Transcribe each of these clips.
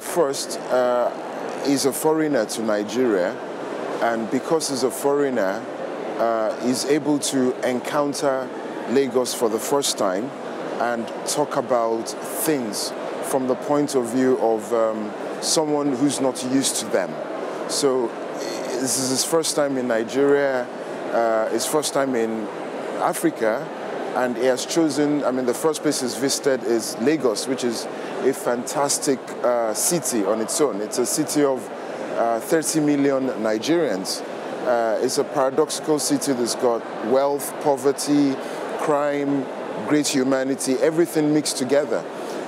first, he's a foreigner to Nigeria, and because he's a foreigner, he's able to encounter Lagos for the first time and talk about things from the point of view of someone who's not used to them. So this is his first time in Nigeria, his first time in Africa, and he has chosen, the first place he's visited is Lagos, which is a fantastic city on its own. It's a city of 30 million Nigerians. It's a paradoxical city that's got wealth, poverty, crime, great humanity, everything mixed together.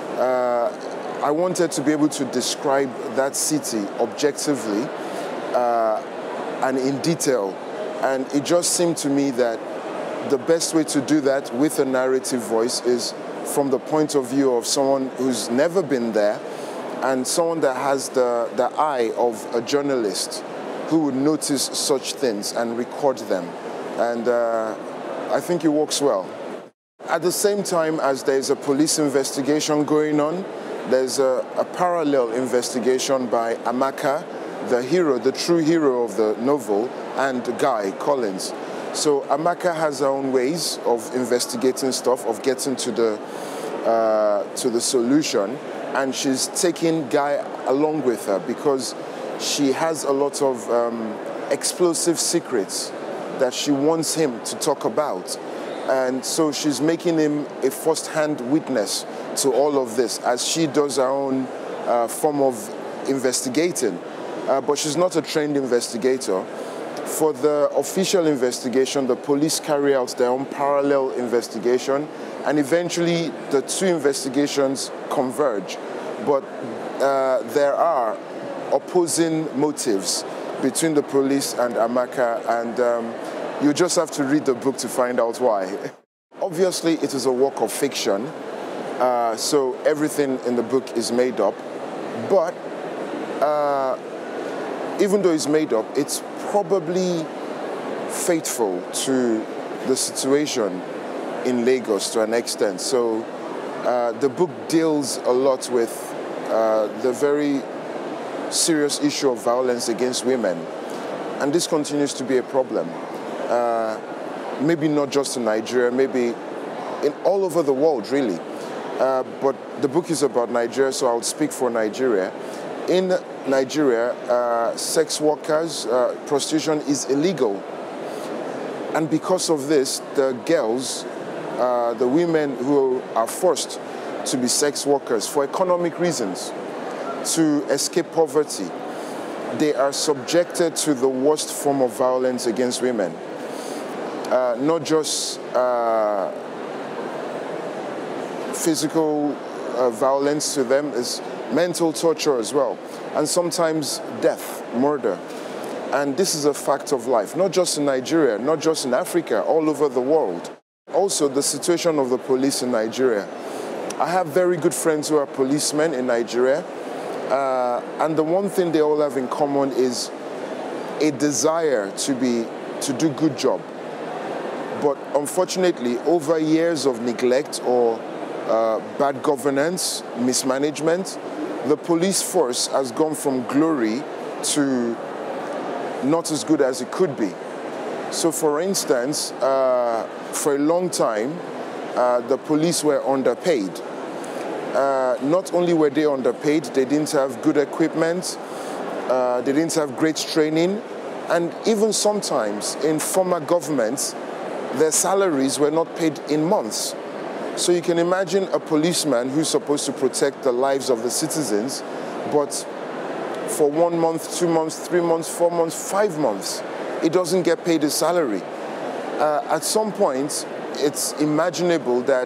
I wanted to be able to describe that city objectively and in detail, and it just seemed to me that the best way to do that with a narrative voice is from the point of view of someone who's never been there and someone that has the eye of a journalist who would notice such things and record them. And I think it works well. At the same time as there's a police investigation going on, there's a parallel investigation by Amaka, the hero, the true hero of the novel, and Guy Collins. So Amaka has her own ways of investigating stuff, of getting to the solution, and she's taking Guy along with her because she has a lot of explosive secrets that she wants him to talk about. And so she's making him a first-hand witness to all of this as she does her own form of investigating. But she's not a trained investigator. For the official investigation, the police carry out their own parallel investigation, and eventually the two investigations converge. But there are opposing motives between the police and Amaka, and you just have to read the book to find out why. Obviously, it is a work of fiction, so everything in the book is made up. But even though it's made up, it's probably faithful to the situation in Lagos to an extent. So the book deals a lot with the very serious issue of violence against women. And this continues to be a problem. Maybe not just in Nigeria, maybe in all over the world, really. But the book is about Nigeria, so I'll speak for Nigeria. In Nigeria, sex workers, prostitution is illegal. And because of this, the girls, the women who are forced to be sex workers for economic reasons, to escape poverty, they are subjected to the worst form of violence against women. Not just physical violence to them, is mental torture as well, and sometimes death, murder. And this is a fact of life, not just in Nigeria, not just in Africa, all over the world. Also, the situation of the police in Nigeria. I have very good friends who are policemen in Nigeria, and the one thing they all have in common is a desire to do good job. But unfortunately, over years of neglect or bad governance, mismanagement, the police force has gone from glory to not as good as it could be. So for instance, for a long time, the police were underpaid. Not only were they underpaid, they didn't have good equipment, they didn't have great training, and even sometimes in former governments, their salaries were not paid in months. So you can imagine a policeman who's supposed to protect the lives of the citizens, but for 1 month, 2 months, 3 months, 4 months, 5 months, he doesn't get paid his salary. At some point, it's imaginable that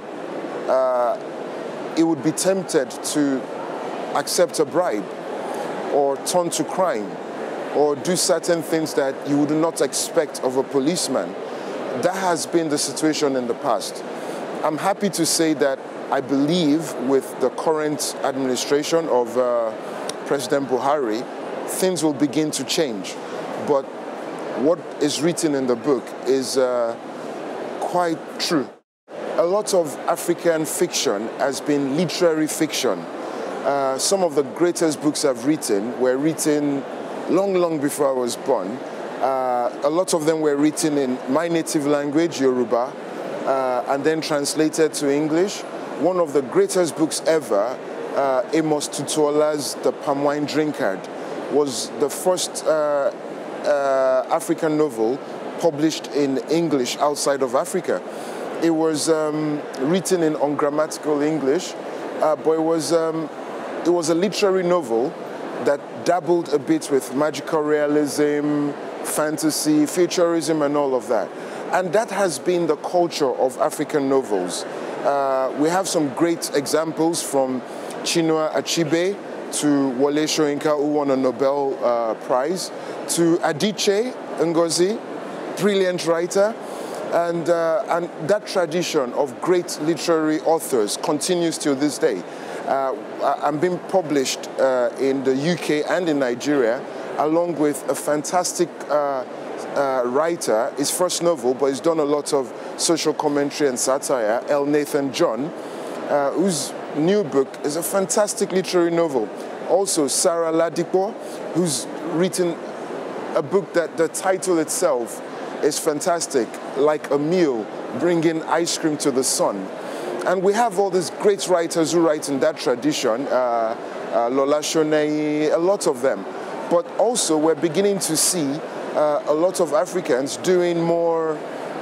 he would be tempted to accept a bribe or turn to crime or do certain things that you would not expect of a policeman. That has been the situation in the past. I'm happy to say that I believe with the current administration of President Buhari, things will begin to change. But what is written in the book is quite true. A lot of African fiction has been literary fiction. Some of the greatest books I've written were written long before I was born. A lot of them were written in my native language, Yoruba, and then translated to English. One of the greatest books ever, Amos Tutuola's The Palm Wine Drinkard, was the first African novel published in English outside of Africa. It was written in ungrammatical English, but it was a literary novel that dabbled a bit with magical realism, fantasy, futurism, and all of that. And that has been the culture of African novels. We have some great examples, from Chinua Achebe to Wole Soyinka, who won a Nobel Prize, to Adichie Ngozi, brilliant writer. And that tradition of great literary authors continues till this day. I'm being published in the UK and in Nigeria, along with a fantastic writer. His first novel, but he's done a lot of social commentary and satire, L. Nathan John, whose new book is a fantastic literary novel. Also, Sarah Ladipo, who's written a book that the title itself is fantastic, Like a Meal, Bringing Ice Cream to the Sun. And we have all these great writers who write in that tradition, Lola Shoneyi, a lot of them. But also we're beginning to see a lot of Africans doing more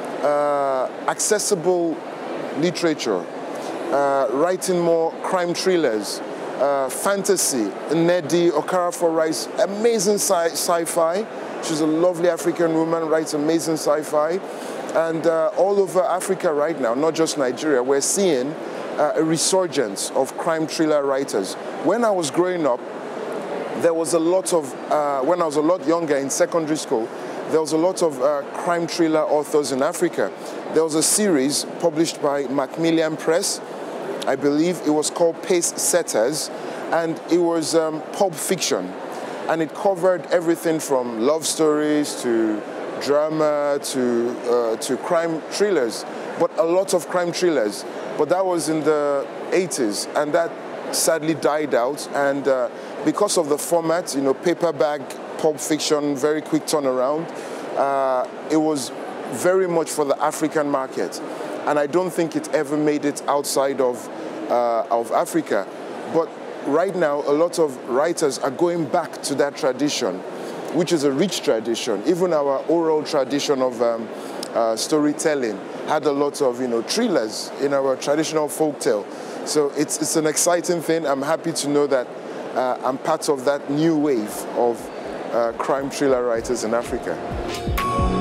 accessible literature, writing more crime thrillers, fantasy. Nnedi Okorafor-Rice, amazing sci-fi. She's a lovely African woman, writes amazing sci-fi. And all over Africa right now, not just Nigeria, we're seeing a resurgence of crime thriller writers. When I was growing up, there was a lot of, when I was a lot younger in secondary school, there was a lot of crime thriller authors in Africa. There was a series published by Macmillan Press, I believe. It was called Pace Setters, and it was pulp fiction. And it covered everything from love stories to drama to crime thrillers, but a lot of crime thrillers. But that was in the 80s, and that sadly died out. And because of the format, you know, paperback, pulp fiction, very quick turnaround, it was very much for the African market. And I don't think it ever made it outside of Africa. But right now, a lot of writers are going back to that tradition, which is a rich tradition. Even our oral tradition of storytelling had a lot of, you know, thrillers in our traditional folktale. So it's an exciting thing. I'm happy to know that I'm part of that new wave of crime thriller writers in Africa.